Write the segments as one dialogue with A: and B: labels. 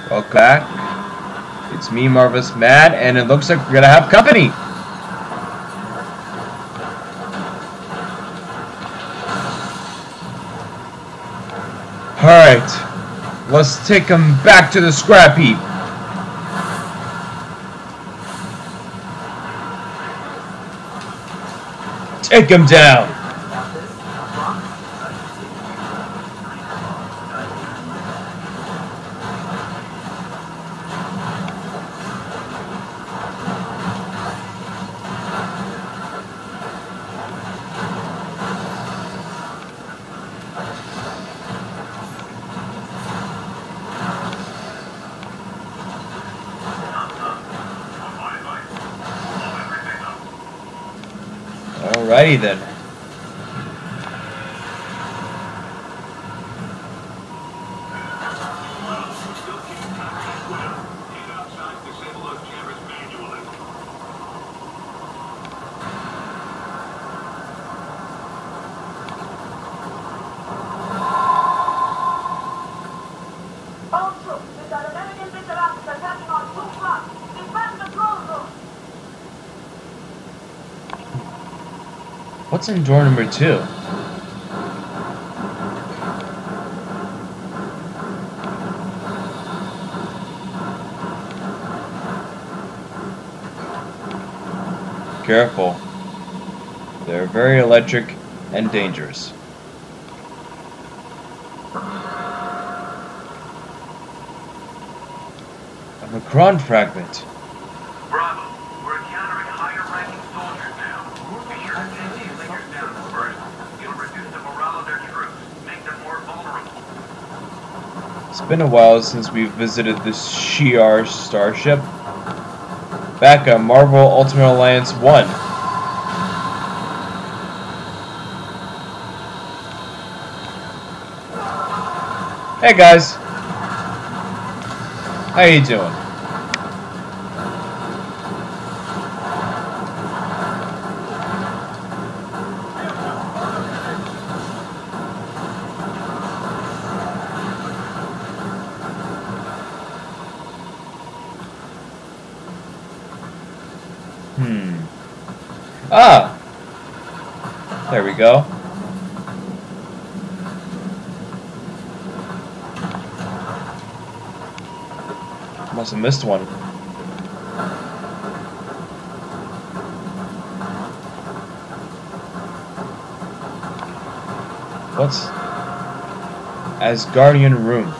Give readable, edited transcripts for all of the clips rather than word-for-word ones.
A: Welcome back. It's me, Marvelous Matt, and it looks like we're gonna have company. Alright, let's take him back to the scrap heap. Take him down. Alrighty then. What's in door number 2? Careful. They're very electric and dangerous. A Macron fragment.
B: Bravo. We're encountering higher-ranking soldiers now. Be sure to take these leaders down first. You'll reduce the morale of their troops, make them more vulnerable.
A: It's been a while since we've visited the Shi'ar starship. Back on Marvel Ultimate Alliance 1. Hey guys. How you doing? Ah! There we go. Must have missed one. What's Asgardian room?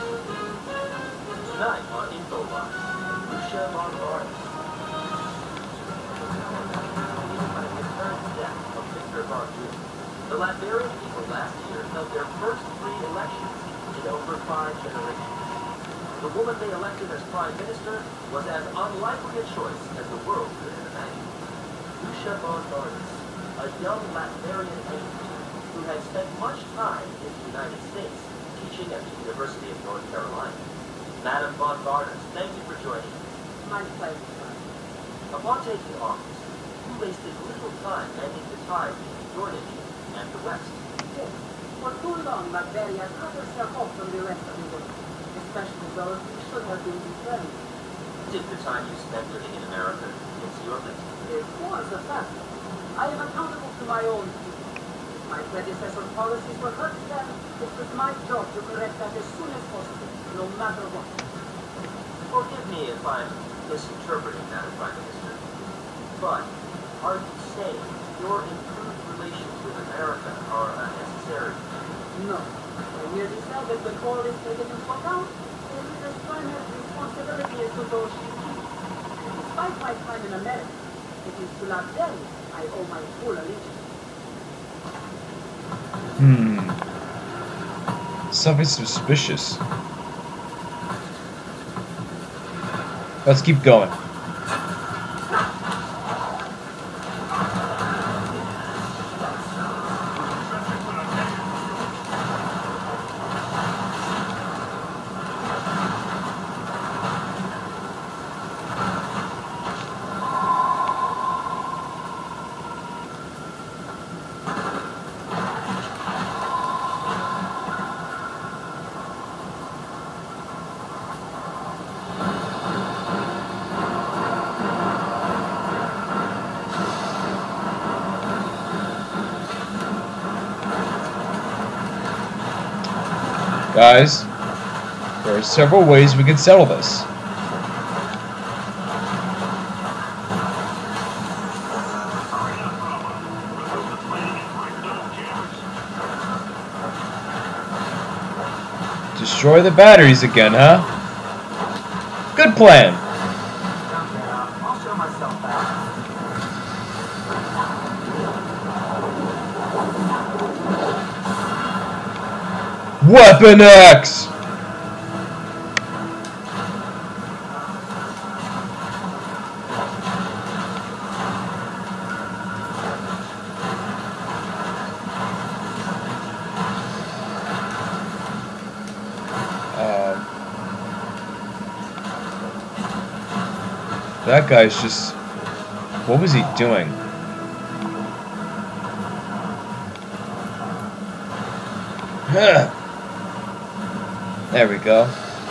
C: The Latveria people last year held their first free elections in over 5 generations. The woman they elected as prime minister was as unlikely a choice as the world could have imagined. Lucia von Barnes, a young Latvian educator who had spent much time in the United States teaching at the University of North Carolina. Madam von Barnes, thank you for joining us.
D: My pleasure.
C: Upon taking office, you wasted little time mending the ties between your nation and the West.
D: Yes. For too long, Latveria cut herself off from the rest of the world, especially those who should have been befriended.
C: Did the time you spent living in America influence your thinking?
D: It was a fact. I am accountable to my own people. If my predecessor policies were hurting them, it was my job to correct that as soon as possible, no matter what.
C: Forgive me if I'm misinterpreting that, Prime Minister, but are you saying your improved relations with America are unnecessary?
D: No. I merely said that when all is taken into account, the leader's primary responsibility is to those she keeps. Despite my time in America, it is to Latveria I owe my full allegiance.
A: Something suspicious. Let's keep going. Guys, there are several ways we can settle this. Destroy the batteries again, huh? Good plan.
C: I'll show myself out.
A: Weapon X! That guy's just... What was he doing? There we go.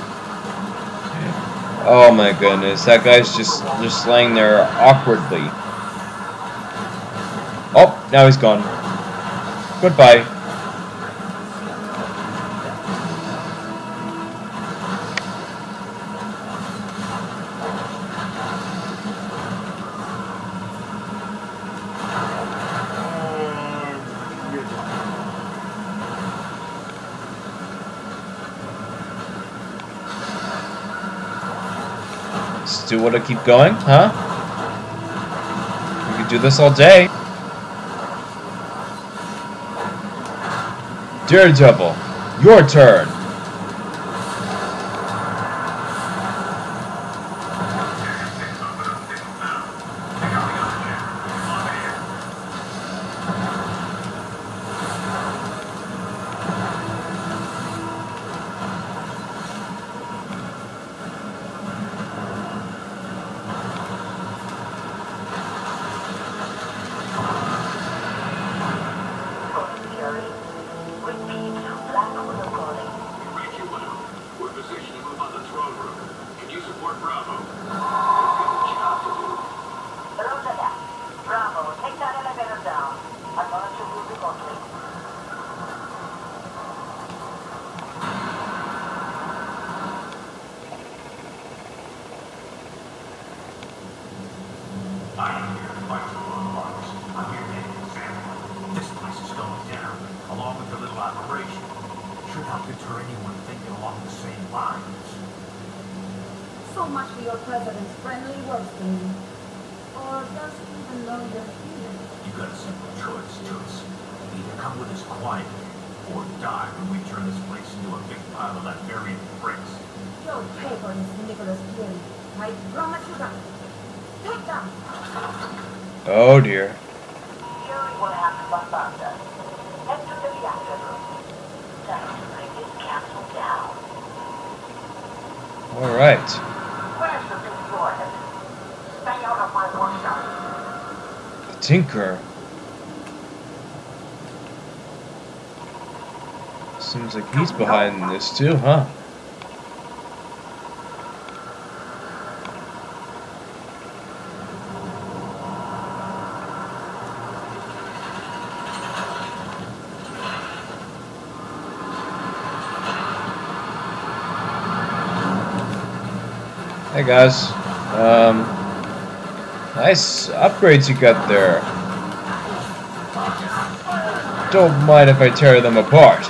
A: Oh my goodness, that guy's just laying there awkwardly. Oh, now he's gone. Goodbye. Do what to keep going, huh? We could do this all day. Daredevil, your turn.
D: So much for your president's friendly words to me. Or does he even know your feelings?
E: You got a simple choice, Joyce. Either come with us quietly, or die when we turn this place into a big pile of Latveria bricks.
D: Your paper is Nicholas Fury. I promise you that. Take that.
A: Oh dear.
F: Fury will have to bump under. Head to the reactor room. Time to bring this capsule down.
A: Alright.
F: Where's the big forehead? Stay out of my workshop.
A: The Tinker. Seems like he's behind this too, huh? Hey guys, nice upgrades you got there. Don't mind if I tear them apart.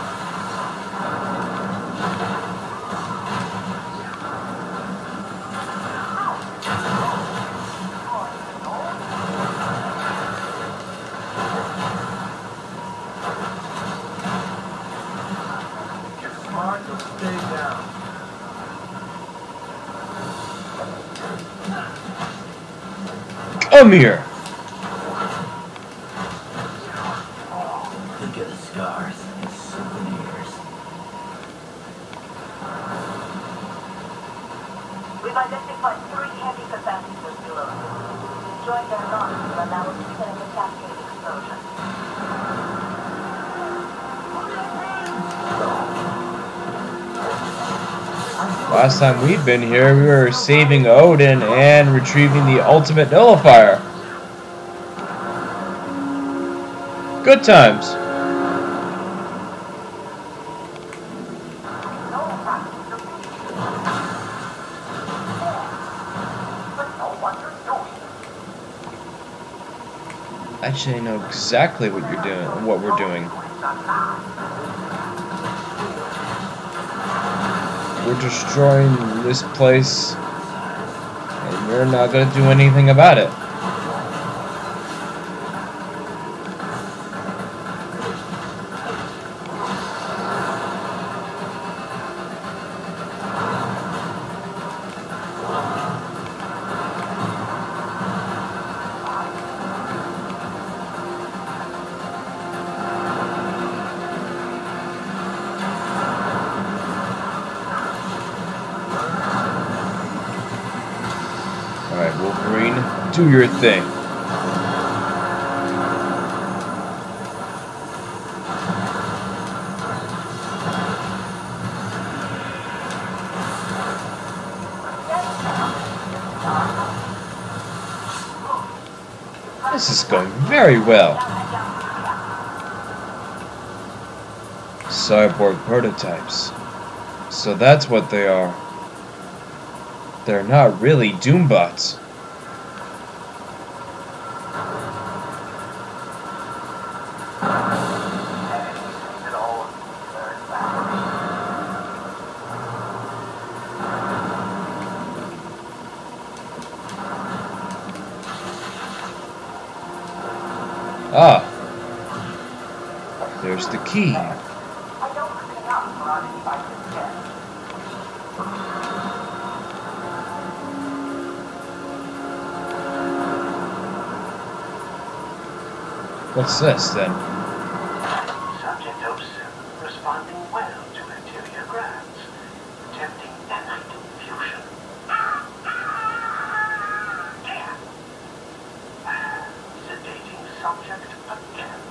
C: Smart, you'll stay down.
A: Come here.
E: Look at the scars and souvenirs.
F: We've identified 3 heavy capacitors below. Join their launch to allow us to send a cascade explosion.
A: Last time we'd been here, we were saving Odin and retrieving the ultimate nullifier. Good times. Actually, I know exactly what you're doing, what we're doing. We're destroying this place, and you're not gonna do anything about it. Alright, Wolverine, do your thing. This is going very well. Cyborg prototypes. So that's what they are. They're not really Doombots. Ah, there's the key. What's this then?
B: Subject 07 responding well to anterior grabs, attempting nanite fusion. Sedating subject again.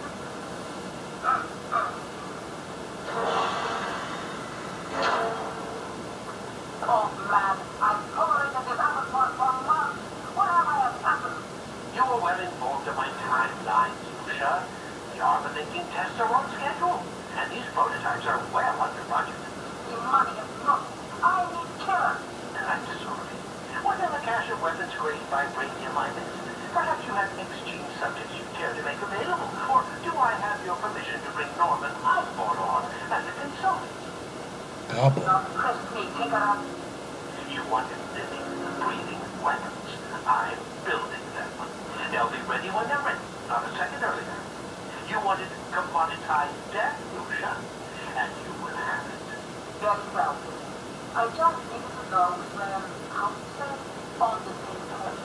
F: Oh man, I've tolerated this atmosphere for months. What have I happened?
B: You are well informed of my timeline, Lucia. The armor-making tests are on schedule, and these prototypes are well under budget.
F: The money is nothing. I need killers.
B: I'm sorry. Within the cache of weapons created by Brainium like this, perhaps you have X-Gene subjects you care to make available, or do I have your permission to bring Norman Osborn on as a consultant?
A: Goblin.
F: Don't twist me, Tinkerer.
B: You wanted living, breathing weapons. I'm building them. They'll be ready when they're ready, not a second earlier. You wanted commoditized death, Lucia, and you will have it.
F: Very well, Billy. I just needed to know where how to say on the same page.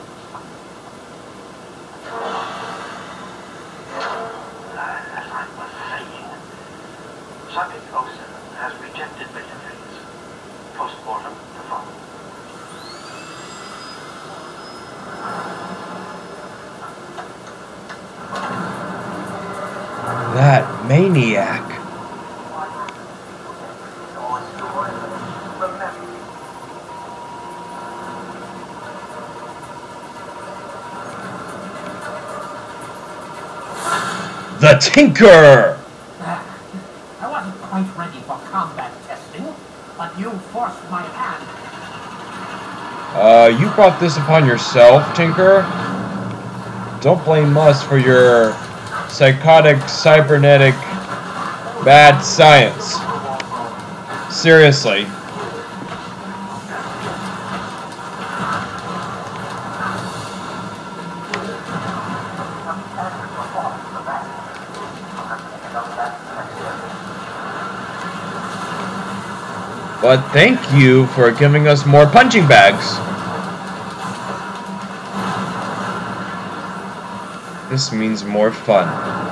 B: As I was saying, Subject 07 has rejected beta phase. Postmortem to follow.
A: That maniac. The Tinker!
E: I wasn't quite ready for combat testing, but you forced my hand.
A: You brought this upon yourself, Tinker. Don't blame us for your psychotic, cybernetic, bad science. Seriously. But thank you for giving us more punching bags. This means more fun.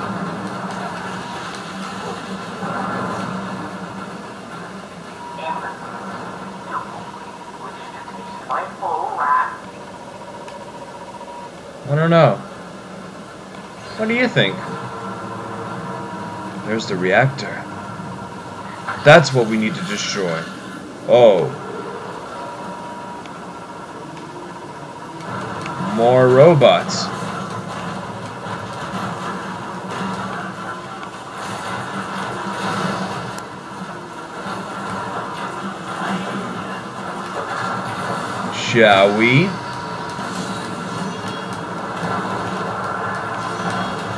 A: I don't know. What do you think? There's the reactor. That's what we need to destroy. Oh. More robots. Shall we?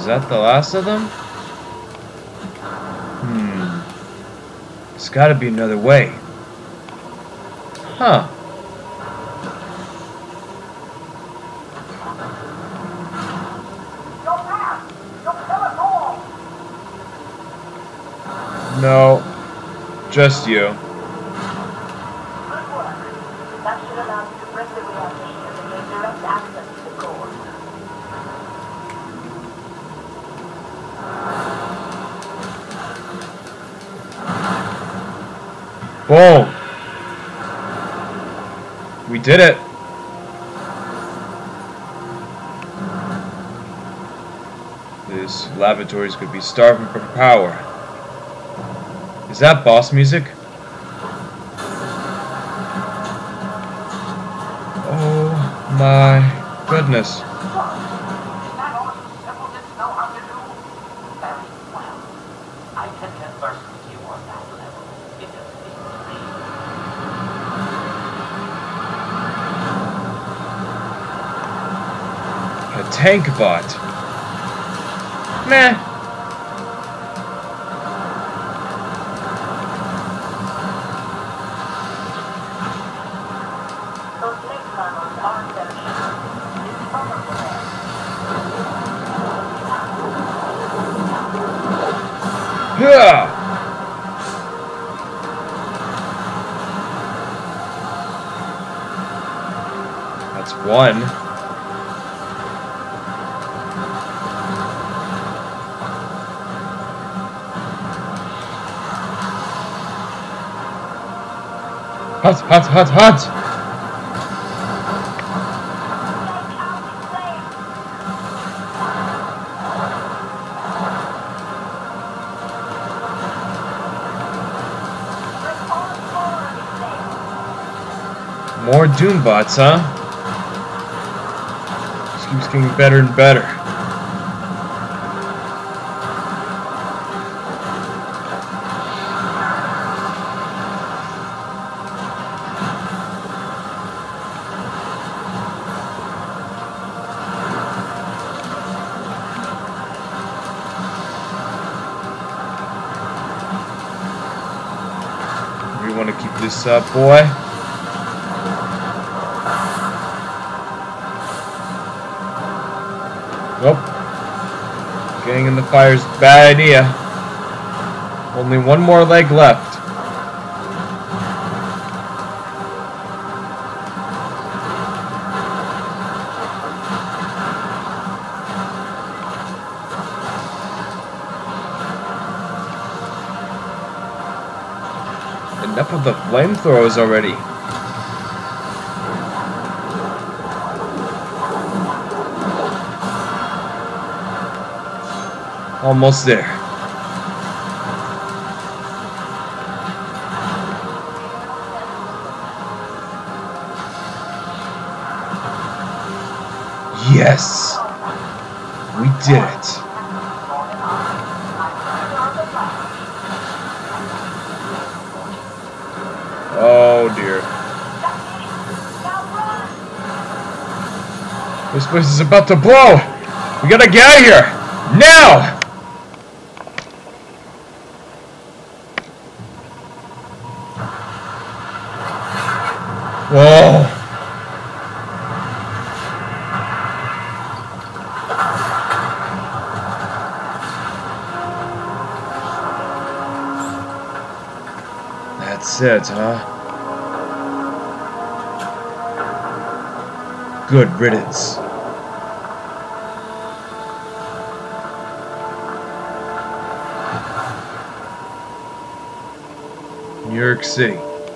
A: that the last of them? There's gotta be another way. Huh. No. Just you.
F: Good work. That should allow you to bring the reactor here and gain direct access to the core.
A: Boom. We did it. These laboratories could be starving for power. Is that boss music? Oh my goodness.
B: I can converse with you on that level. It just
A: A tank bot. Meh.
F: Those lake tunnels aren't their shoes. It's probably there.
A: Yeah. That's one. Hot, hot, hot, hot! More Doom bots, huh? This keeps getting better and better. We want to keep this up, boy. Nope. Getting in the fire is a bad idea. Only one more leg left. Enough of the flamethrowers already. Almost there. Yes! We did it. Oh dear. This place is about to blow! We gotta get out of here! Now! Whoa! That's it, huh? Good riddance. New York City.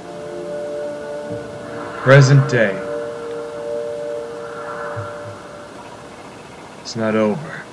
A: Present day. It's not over.